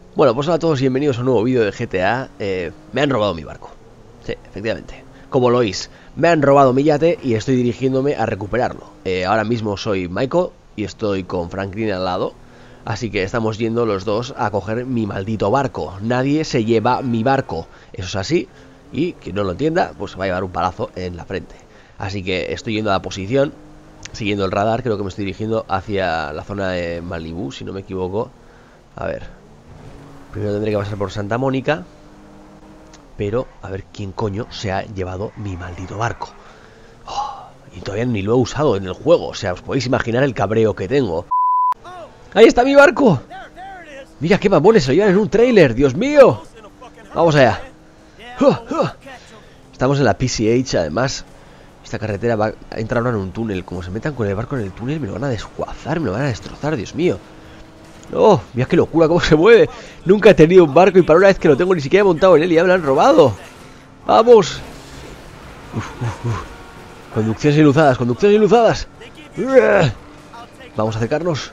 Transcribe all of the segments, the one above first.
Bueno, pues hola a todos y bienvenidos a un nuevo vídeo de GTA. Me han robado mi barco. Sí, efectivamente. Como lo oís, me han robado mi yate y estoy dirigiéndome a recuperarlo. Ahora mismo soy Michael y estoy con Franklin al lado. Así que estamos yendo los dos a coger mi maldito barco. Nadie se lleva mi barco. Eso es así. Y quien no lo entienda, pues va a llevar un palazo en la frente. Así que estoy yendo a la posición, siguiendo el radar. Creo que me estoy dirigiendo hacia la zona de Malibu, si no me equivoco. A ver. Primero tendré que pasar por Santa Mónica. Pero, a ver quién coño se ha llevado mi maldito barco. Y todavía ni lo he usado en el juego. O sea, os podéis imaginar el cabreo que tengo. ¡Ahí está mi barco! Mira qué mamones, se lo llevan en un tráiler. ¡Dios mío! Vamos allá. Estamos en la PCH, además. Esta carretera va a entrar ahora en un túnel. Como se metan con el barco en el túnel, me lo van a desguazar, me lo van a destrozar, Dios mío. ¡Oh! Mira qué locura, cómo se mueve. Nunca he tenido un barco y para una vez que lo tengo ni siquiera he montado en él y ya me lo han robado. ¡Vamos! Conducciones iluzadas, conducciones iluzadas. Vamos a acercarnos.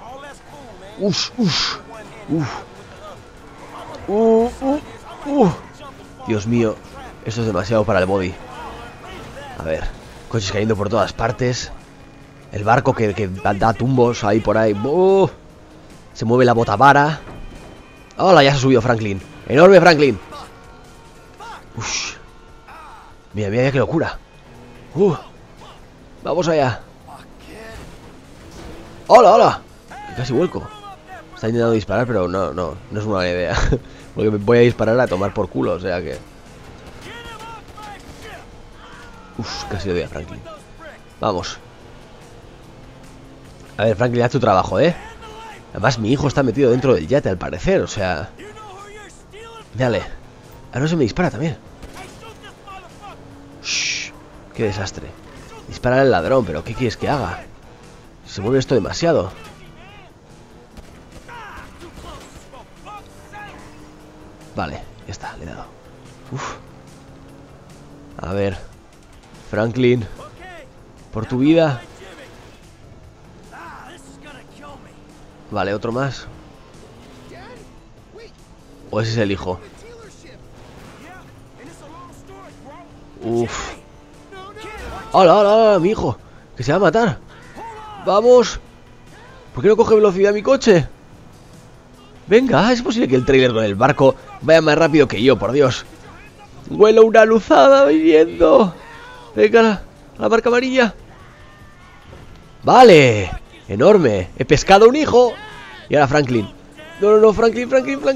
Dios mío, esto es demasiado para el body. A ver, coches cayendo por todas partes. El barco que da tumbos ahí por ahí. Se mueve la botavara. ¡Hola! Ya se ha subido Franklin. ¡Enorme Franklin! Mira, mira, qué locura. Vamos allá. ¡Hola, hola! Casi vuelco. Está intentando disparar, pero no es una buena idea. Porque me voy a disparar a tomar por culo, o sea que... casi le doy a Franklin. Vamos. A ver, Franklin, haz tu trabajo, ¿eh? Además, mi hijo está metido dentro del yate, al parecer, o sea... Dale. Ahora no se me dispara también. Shh. Qué desastre. Dispara al ladrón, pero ¿qué quieres que haga? Se mueve esto demasiado. Vale, ya está, le he dado. A ver, Franklin, por tu vida. Vale, otro más. ¿O ese es el hijo? ¡Hola, hola, hola, mi hijo! ¡Que se va a matar! ¡Vamos! ¿Por qué no coge velocidad mi coche? Venga, es posible que el tráiler con el barco vaya más rápido que yo, por Dios. Huelo una luzada viniendo. Venga, la marca amarilla. Vale, enorme. He pescado un hijo. Y ahora Franklin. No, Franklin.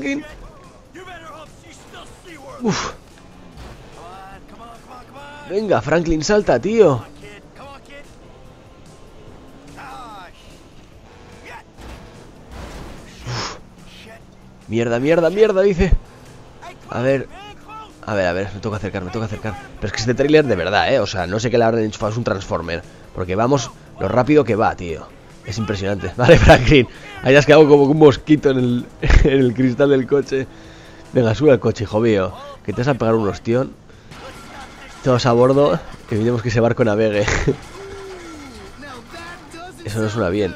Venga, Franklin, salta, tío. Mierda, dice. A ver, me toca acercar. Pero es que este tráiler de verdad, o sea, no sé qué le habrán enchufado, es un Transformer. Porque vamos lo rápido que va, tío. Es impresionante. Vale, Franklin, ahí has quedado como un mosquito en el cristal del coche. Venga, sube al coche, hijo mío, que te vas a pegar un ostión. Todos a bordo, que evitemos que ese barco navegue. Eso no suena bien.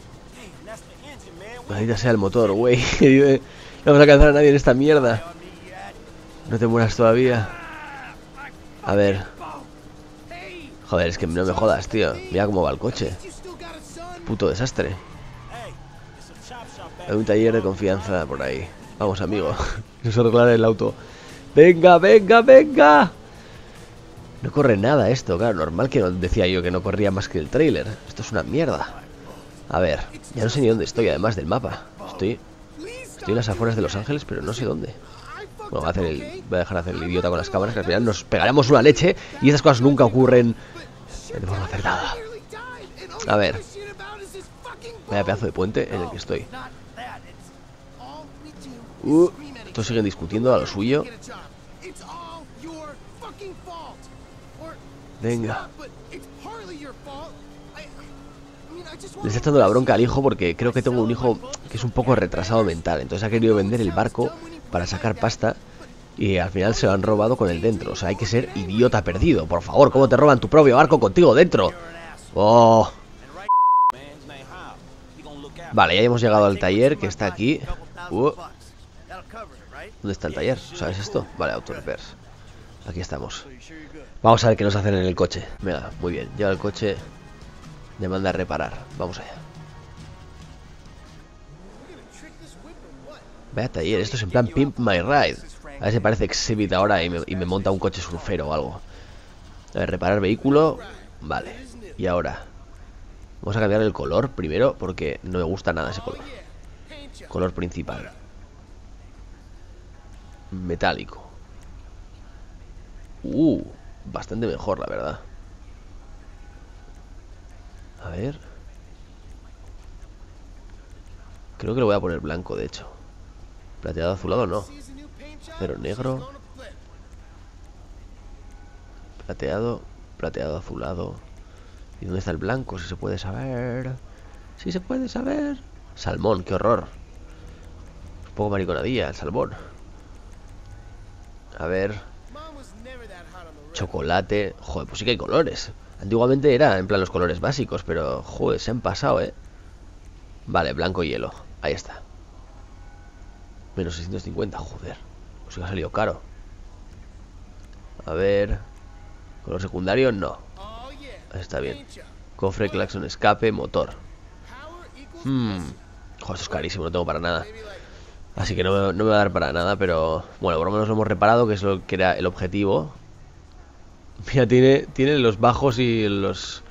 Maldita sea el motor, güey. No vamos a alcanzar a nadie en esta mierda. No te mueras todavía. A ver. Joder, es que no me jodas, tío. Mira cómo va el coche. Puto desastre. Hay un taller de confianza por ahí. Vamos, amigo. Nos arreglará el auto. ¡Venga! No corre nada esto, claro. Normal que no, decía yo que no corría más que el tráiler. Esto es una mierda. A ver, ya no sé ni dónde estoy, además del mapa. Estoy en las afueras de Los Ángeles, pero no sé dónde. Bueno, voy a dejar hacer el idiota con las cámaras, que al final nos pegaremos una leche. Y esas cosas nunca ocurren de forma acertada. A ver. Vaya pedazo de puente en el que estoy. Estos siguen discutiendo a lo suyo. Venga. Le está echando la bronca al hijo porque creo que tengo un hijo que es un poco retrasado mental. Entonces ha querido vender el barco para sacar pasta y al final se lo han robado con él dentro. O sea, hay que ser idiota perdido. Por favor, ¿cómo te roban tu propio barco contigo dentro? ¡Oh! Vale, ya hemos llegado al taller que está aquí. ¿Dónde está el taller? ¿Sabes esto? Vale, auto repairs. Aquí estamos. Vamos a ver qué nos hacen en el coche. Venga, muy bien. Lleva el coche. Me manda a reparar. Vamos allá. Vaya taller. Esto es en plan Pimp My Ride. A ver si parece Exhibit ahora y me monta un coche surfero o algo. A ver, reparar vehículo. Vale. Y ahora vamos a cambiar el color primero porque no me gusta nada ese color. Color principal. Metálico. Bastante mejor, la verdad. A ver. Creo que lo voy a poner blanco, de hecho. Plateado azulado no. Pero negro. Plateado. Plateado azulado. ¿Y dónde está el blanco? Si se puede saber. Si se puede saber. Salmón, qué horror. Un poco mariconadilla el salmón. A ver. Chocolate. Joder, pues sí que hay colores. Antiguamente era en plan los colores básicos, pero joder, se han pasado, Vale, blanco y hielo. Ahí está. Menos 650, joder. Pues que ha salido caro. A ver. Color secundario, no. Está bien. Cofre, claxon, escape, motor. Joder, esto es carísimo, no tengo para nada. Así que no me va a dar para nada, pero bueno, por lo menos lo hemos reparado, que es lo que era el objetivo. Mira, tiene los bajos y los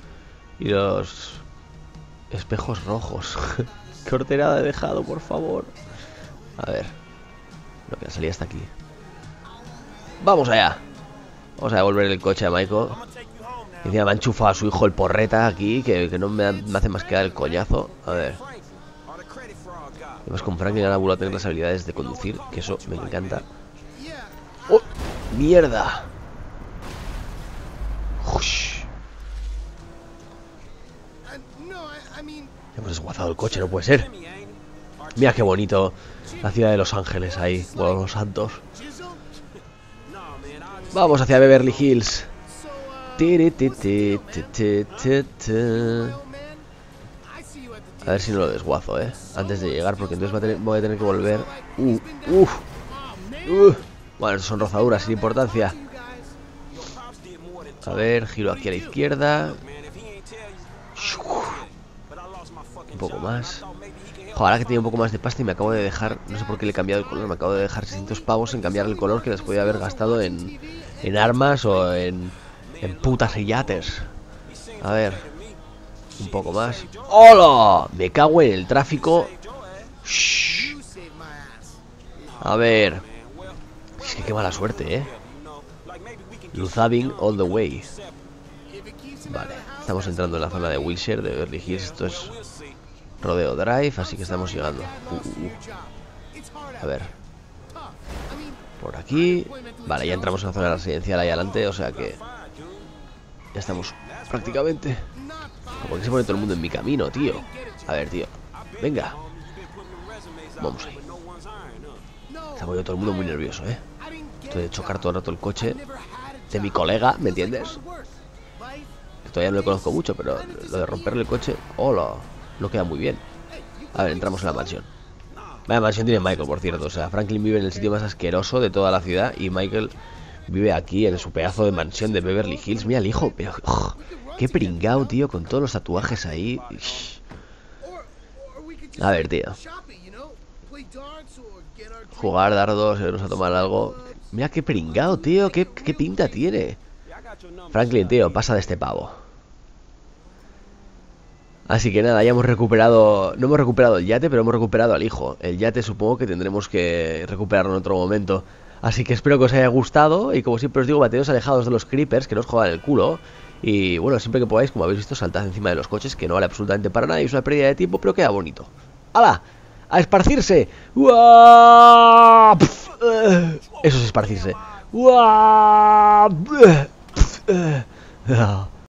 espejos rojos. Qué horterada he dejado, por favor. A ver. Lo que salía hasta aquí. ¡Vamos allá! Vamos a devolver el coche a Michael. Y encima me ha enchufado a su hijo el porreta aquí, que no me hace más que dar el coñazo. A ver. Además con Franklin ahora vuelvo a tener las habilidades de conducir, que eso me encanta. ¡Oh! ¡Mierda! Ush. Hemos desguazado el coche, no puede ser. Mira qué bonito. La ciudad de Los Ángeles ahí, con los santos. Vamos hacia Beverly Hills. A ver si no lo desguazo, antes de llegar, porque entonces voy a tener que volver. Bueno, son rozaduras sin importancia. A ver, giro aquí a la izquierda. Un poco más. Joder, ahora que tenía un poco más de pasta y me acabo de dejar, no sé por qué le he cambiado el color, me acabo de dejar 600 pavos en cambiar el color que les podía haber gastado en armas o en putas y yates. A ver, un poco más. ¡Hola! Me cago en el tráfico. Shh. A ver. Es que qué mala suerte, Luzabing all the way. Vale, estamos entrando en la zona de Wilshire, de Beverly Hills. Esto es Rodeo Drive, así que estamos llegando. A ver. Por aquí. Vale, ya entramos en la zona residencial ahí adelante, o sea que ya estamos prácticamente. ¿Por qué se pone todo el mundo en mi camino, tío? A ver, tío. Venga. Vamos ahí. Se ha ponido todo el mundo muy nervioso, Esto de chocar todo el rato el coche de mi colega, ¿me entiendes? Que todavía no le conozco mucho, pero lo de romperle el coche, hola, no queda muy bien. A ver, entramos en la mansión. Vaya mansión tiene Michael, por cierto. O sea, Franklin vive en el sitio más asqueroso de toda la ciudad y Michael vive aquí en su pedazo de mansión de Beverly Hills. Mira el hijo, pero qué pringao, tío, con todos los tatuajes ahí. A ver, tío. Jugar dardos, irnos a tomar algo. Mira qué pringao, tío, qué pinta tiene. Franklin, tío, pasa de este pavo. Así que nada, ya hemos recuperado. No hemos recuperado el yate, pero hemos recuperado al hijo. El yate supongo que tendremos que recuperarlo en otro momento. Así que espero que os haya gustado. Y como siempre os digo, bateos alejados de los creepers, que no os jodan el culo. Y bueno, siempre que podáis, como habéis visto, saltad encima de los coches, que no vale absolutamente para nada y es una pérdida de tiempo, pero queda bonito. ¡Hala! ¡A esparcirse! ¡Uah! Eso es esparcirse. ¡Uah!